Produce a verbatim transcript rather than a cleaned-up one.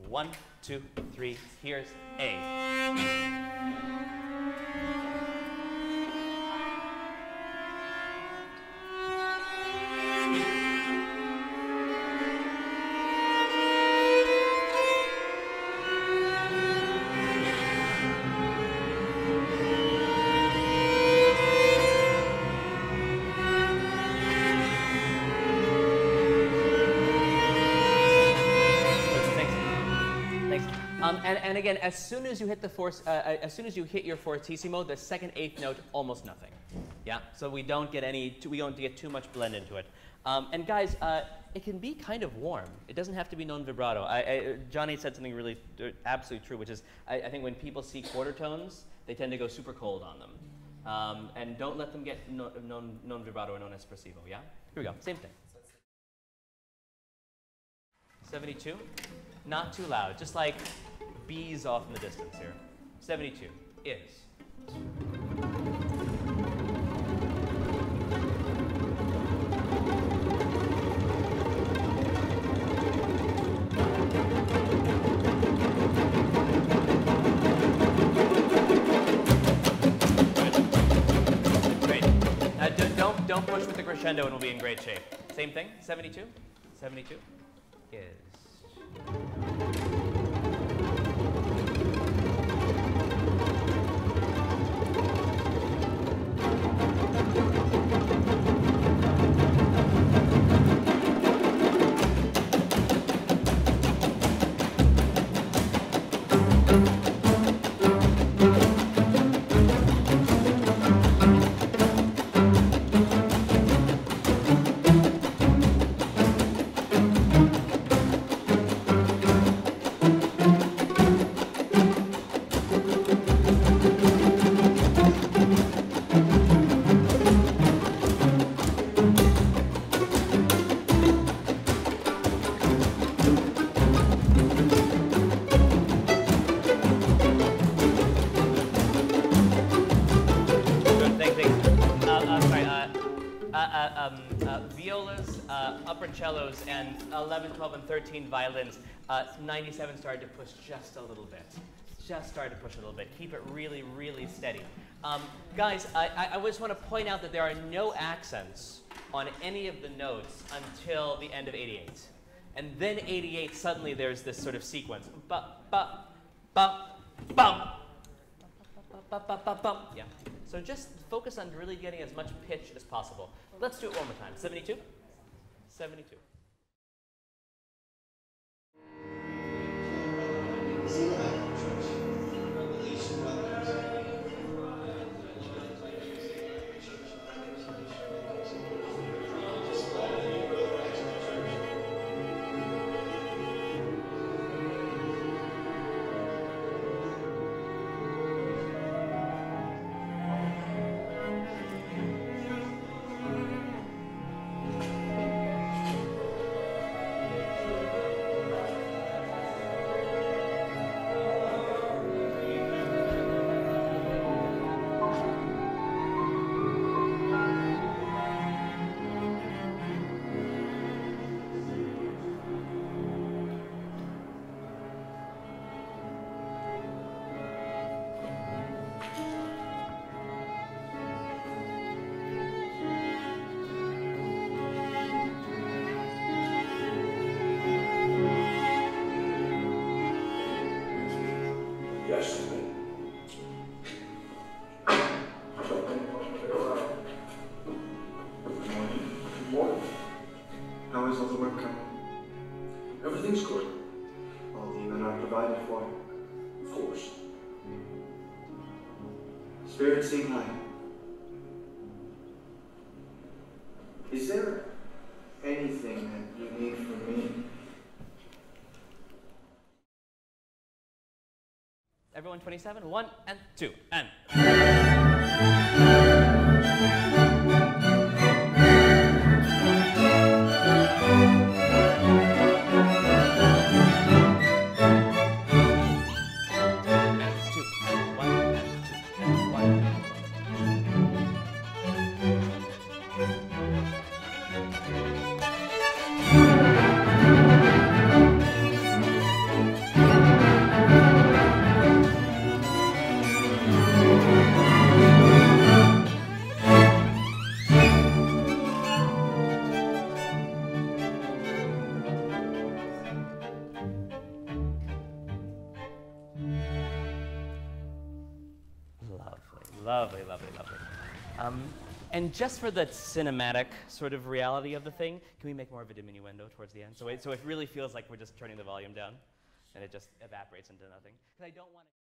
One, two, three, here's A. Um, and, and again, as soon as you hit the force, uh, as soon as you hit your fortissimo, the second eighth note, almost nothing. Yeah, so we don't get any, we don't get too much blend into it. Um, and guys, uh, it can be kind of warm. It doesn't have to be non-vibrato. I, I, Johnny said something really uh, absolutely true, which is I, I think when people see quarter tones, they tend to go super cold on them. Um, and don't let them get no, non, non-vibrato or non-espressivo. Yeah, here we go. Same thing. seventy-two, not too loud, just like bees off in the distance here. seventy-two is. Great. Uh, don't, don't push with the crescendo and we'll be in great shape. Same thing, seventy-two, seventy-two is. Cellos and eleven, twelve, and thirteen violins. Uh, ninety-seven started to push just a little bit. Just started to push a little bit. Keep it really, really steady. Um, guys, I, I, I just want to point out that there are no accents on any of the notes until the end of eighty-eight. And then eighty-eight, suddenly there's this sort of sequence. Ba, ba, ba, bum. Ba, ba, ba, bum. Yeah. So just focus on really getting as much pitch as possible. Let's do it one more time. seventy-two? seventy-two. Spirit, sing high. Is there anything that you need from me? Everyone, twenty-seven. One and two and. Lovely, lovely, lovely. Um, and just for the cinematic sort of reality of the thing, can we make more of a diminuendo towards the end? So it, so it really feels like we're just turning the volume down, and it just evaporates into nothing. Because I don't want to.